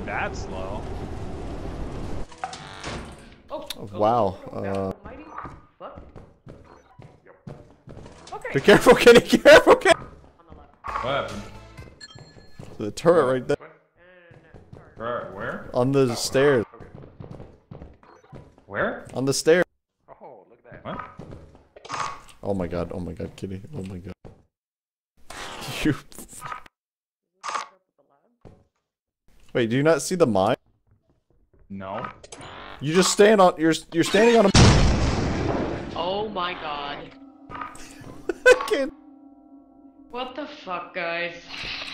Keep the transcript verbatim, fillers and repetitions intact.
that slow. Oh, Oh, wow. Oh, Uh, okay. be careful, Kenny. Careful, Kenny. On the left. What happened? The turret right there. Where? Where? On the stairs. Where? On the stairs. Oh, look at that. What? Oh my god. Oh my god, Kitty. Oh my god. You. Wait, do you not see the mine? No. You just stand on. You're you're standing on a. Oh my god. I can't. What the fuck, guys?